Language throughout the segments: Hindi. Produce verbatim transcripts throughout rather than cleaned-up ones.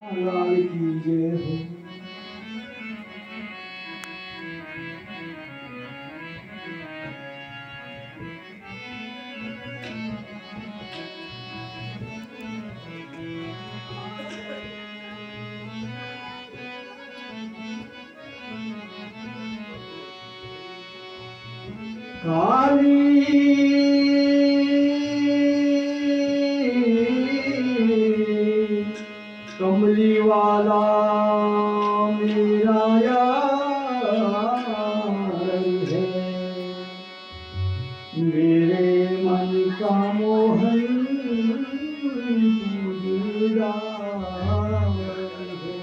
लाल की जय हो। काली कमली वाला मेरा यार है, मेरे मन का मोहन दिलदार है।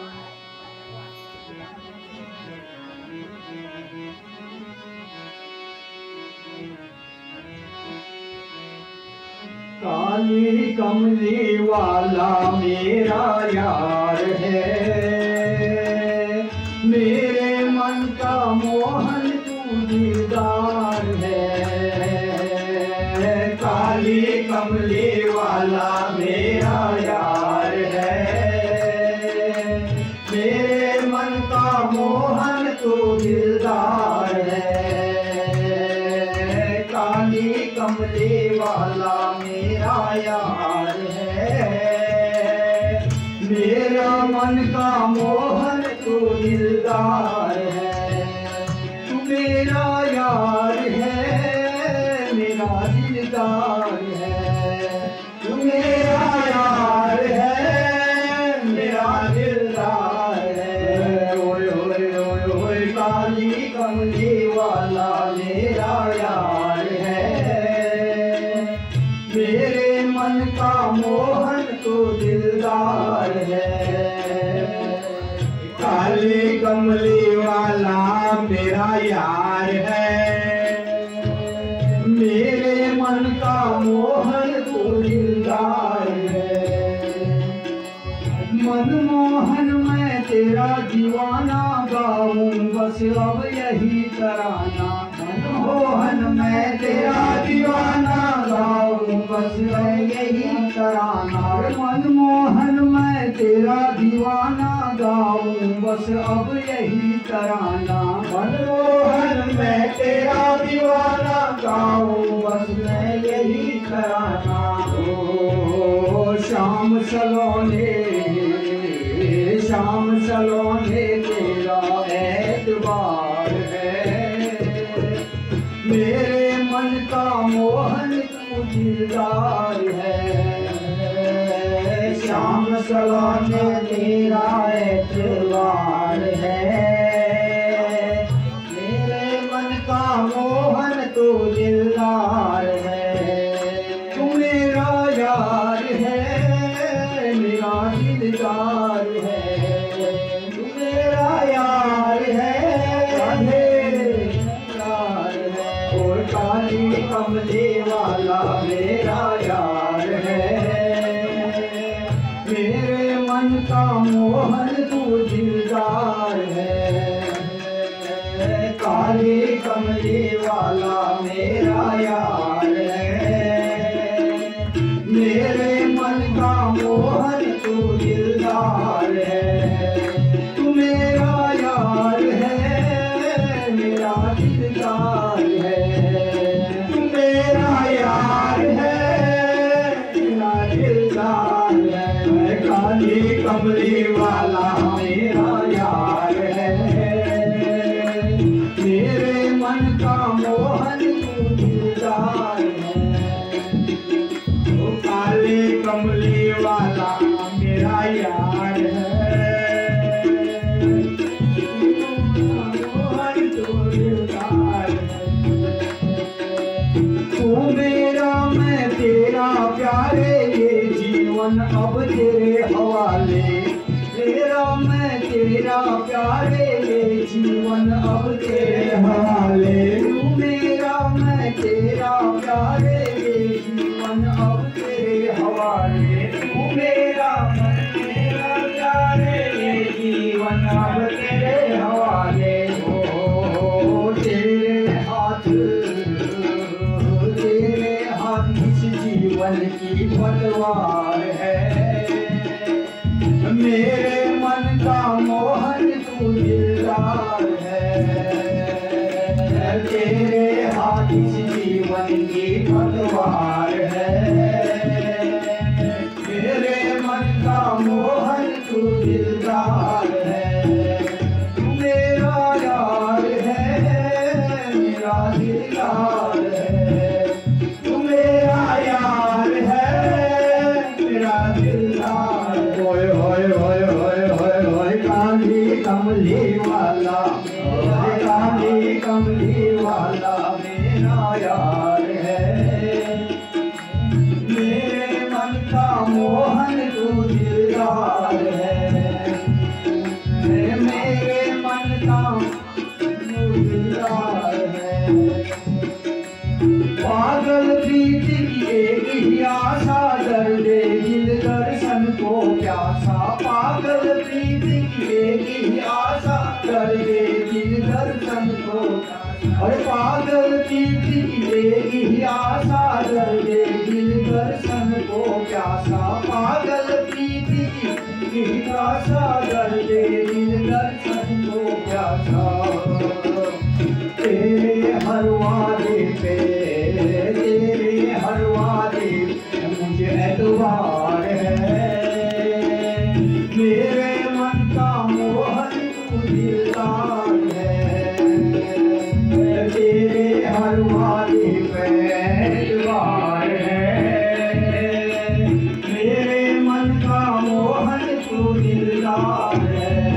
काली कमली वाला मेरा यार है, मेरे मन का मोहन तू दीदार है। काली कमली वाला मेरा यार है, मेरे मन का मोहन तू दिलदार है। काली कमली वाला मेरा यार है, मेरा मन का मोहन तू दिलदार है। तू मेरा यार है, मेरा दिलदार है। तू मेरा यार है, मेरा दिलदार है। ओए ओए ओए ओए काली कमली वाला मेरा यार है, मेरे मन का मोहन तो दिलदार है। काली कमली वाला मेरा यार है, मेरे मन का मोहन तो दिलदार है। मनमोहन मैं तेरा दीवाना गाऊं बस अब यही तराना। मनमोहन मैं तेरा दीवाना गाऊं बस अब यही तराना। मनमोहन मैं तेरा दीवाना गाऊं बस अब यही तराना। मनमोहन मैं तेरा दीवाना गाऊं बस मैं यही तराना। ओ शाम सलोने शाम सलोने तेरा एतबार है, मेरे मन का मोहन तू दिलदार है। शाम सलोने तेरा एतबार है, मेरे मन का मोहन तू दिलदार है। तू मेरा यार है, मेरा दिलदार है। तू मेरा यार है, यार है। और काली कमली वाला मेरा यार है, मेरे मन का मोहन तू दिलदार है। काली कमली वाला मेरा यार है, मेरे मन का मोहन तू दिलदार है। तू मेरा यार है, मेरा दिलदार है। तू मेरा यार है, मेरा दिलदार है। काली कमली वाला मेरा यार है, मेरे मन का मोहन तू दिलदार है। ओ काली कमली वाला मेरा यार है, मोहन तू दिलदार है। तू मेरा मैं तेरा प्यारे ये जीवन अब तेरे हवाले। तेरा मैं तेरा प्यारे ये जीवन अब तेरे हवाले। तू मेरा मैं तेरा प्यारे ये जीवन अब तेरे हवाले। तू मेरा मैं तेरा मेरे मन का मोहन तू दिलदार है, तेरे हाथ इस जीवन की तलवार है। मेरे मन का मोहन तू दिलदार है, तू मेरा यार है, मेरा दिलदार है, तू मेरा यार है, मेरा दिलदार। होय होय होय होय होय होय काली कमली वाला, काली कमली वाला मेरा यार है। मेरे मन का मोहन तू दिलदार है, मेरे मन का तू दिलदार है। पागल प्रीत की एक ही आशा, दर्दे दिल दर्शन को प्यासा। पागल प्रीत की एक ही आशा, दर्दे दिल दर्शन को प्यासा। और पागल प्रीत की एक ही आशा, दर्दे दिल दर्शन को प्यासा। पागल प्रीत की एक आशा, दर्दे दिल दर्शन को प्यासा। तेरे हर वादे पे, तेरे हर वादे मुझे एतबार है। मेरे मन का मोहन तू दिलदार है, तेरे हर वादे पे एतबार है। मेरे मन का मोहन तू दिलदार है,